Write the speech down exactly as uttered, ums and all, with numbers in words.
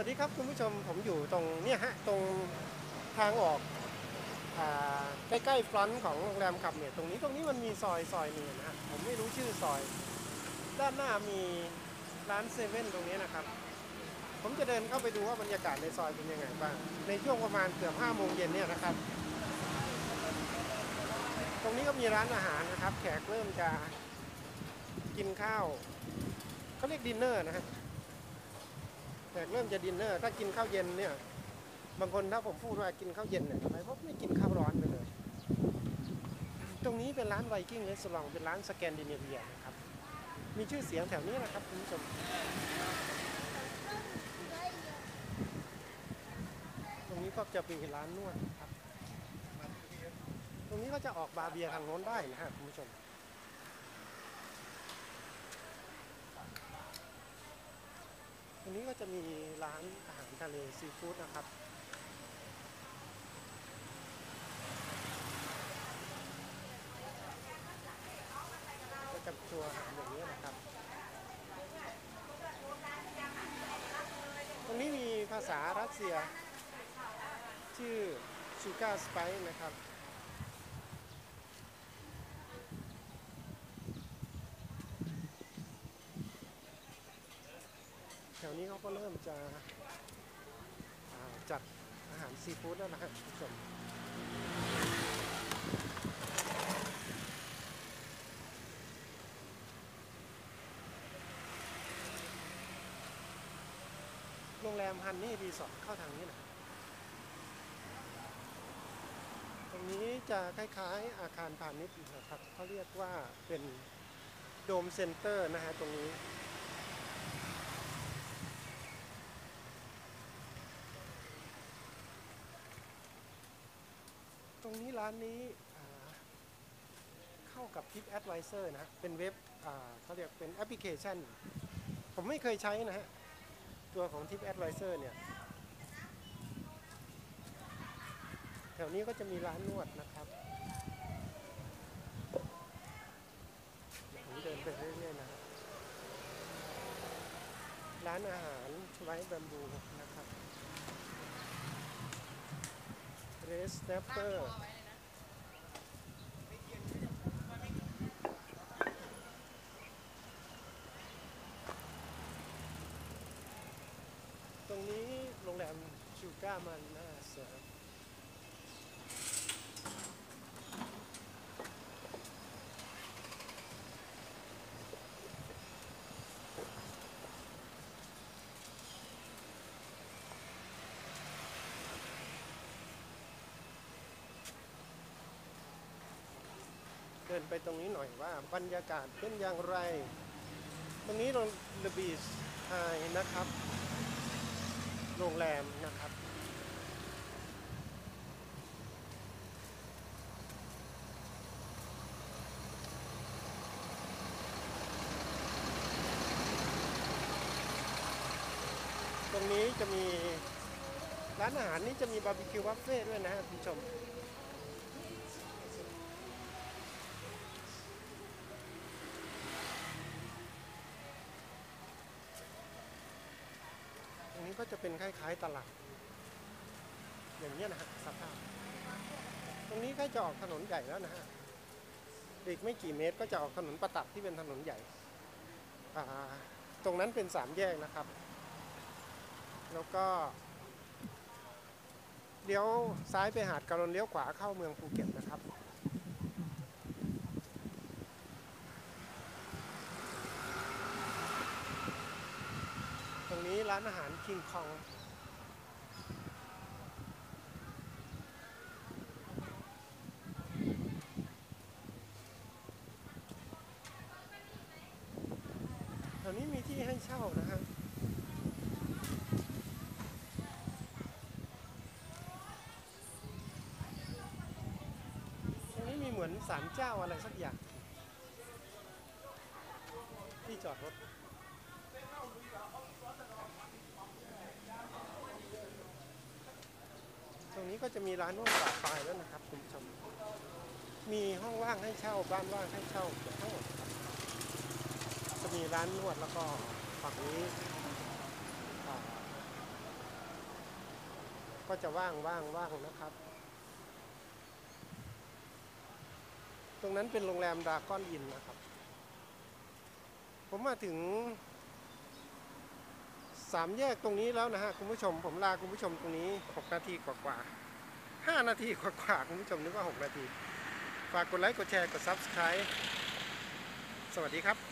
วัสดีครับคุณผู้ชมผมอยู่ตรงเนี่ยฮะตรงทางออกอ่าใกล้ๆฟรอนต์ของโรงแรมขับเนี่ยตรงนี้ตรงนี้มันมีซอยซอยหนึงนะฮะผมไม่รู้ชื่อซอยด้านหน้ามีร้านเซเว่นตรงนี้นะครับผมจะเดินเข้าไปดูว่าบรรยากาศในซอยเป็นยังไงบ้างในช่วงประมาณเกือบห้าโมงเย็นเนี่ยนะครับตรงนี้ก็มีร้านอาหารนะครับแขกเริ่มจะกินข้าวเขาเรียกดินเนอร์นะฮะแขกเริ่มจะดินเนอร์ถ้ากินข้าวเย็นเนี่ยบางคนถ้าผมพูดว่ากินข้าวเย็นเนี่ยทำไมเพราะไม่กินข้าวร้อนไปเลยตรงนี้เป็นร้านไวกิ้งรีสอร์ทเป็นร้านสแกนดิเนเวียนะครับมีชื่อเสียงแถวนี้นะครับคุณผู้ชมตรงนี้ก็จะมีร้านนวดครับตรงนี้ก็จะออกบาร์เบียทางโน้นได้นะฮะคุณผู้ชมตรงนี้ก็จะมีร้านอาหารทะเลซีฟู้ดนะครับก็จะตัวอาหารอย่างนี้นะครับตรงนี้มีภาษารัสเซียชื่อชูการ์สไปซ์นะครับแถวนี้เขาก็เริ่มจะจัดอาหารซีฟู้ดแล้วนะฮะคุณผู้ชมโรงแรมฮันนี่รีสอร์ทเข้าทางนี้นะตรงนี้จะคล้ายๆอาคารพาณิชย์นะครับเขาเรียกว่าเป็นโดมเซ็นเตอร์นะฮะตรงนี้ตรงนี้ร้านนี้เข้ากับ Tip Advisor นะเป็นเว็บเขาเรียกเป็นแอปพลิเคชันผมไม่เคยใช้นะฮะตัวของ Tip Advisor เนี่ยแถวนี้ก็จะมีร้านนวดนะครับผมเดินไปเรื่อยๆนะร้านอาหารไร้แบมบูนะครับเรสเนปเปอร์ตรงนี้โรงแรมชูการ์มันน่าเสือเดินไปตรงนี้หน่อยว่าบรรยากาศเป็นอย่างไรตรงนี้โรงแรมบีชไฮนะครับโรงแรมนะครับตรงนี้จะมีร้านอาหารนี้จะมีบาร์บีคิวบุฟเฟ่ด้วยนะคุณผู้ชมตรงนี้ก็จะเป็นคล้ายๆตลาดอย่างนี้นะฮะสภาพตรงนี้ใกล้จะออกถนนใหญ่แล้วนะฮะอีกไม่กี่เมตรก็จะออกถนนประตักที่เป็นถนนใหญ่ตรงนั้นเป็นสามแยกนะครับแล้วก็เลี้ยวซ้ายไปหาดกะลนเลี้ยวขวาเข้าเมืองภูเก็ตนะครับตรงนี้ร้านอาหารคิงคองแถวนี้มีที่ให้เช่านะฮะตรงนี้มีเหมือนศาลเจ้าอะไรสักอย่างที่จอดรถตรงนี้ก็จะมีร้านนวดปลาปลายแล้วนะครับคุณผู้ชมมีห้องว่างให้เช่าบ้านว่างให้เช่าเกือบทั้งหมดครับจะมีร้านนวดแล้วก็ฝั่งนี้ก็จะว่างว่างว่างนะครับ ตรงนั้นเป็นโรงแรมดราก้อนอินนะครับ ผมมาถึงสามแยกตรงนี้แล้วนะฮะคุณผู้ชมผมลาคุณผู้ชมตรงนี้หกนาทีกว่าๆห้านาทีกว่าๆคุณผู้ชมนึกว่าหกนาทีฝากกดไลค์กดแชร์กด ซับสไครบ์ สวัสดีครับ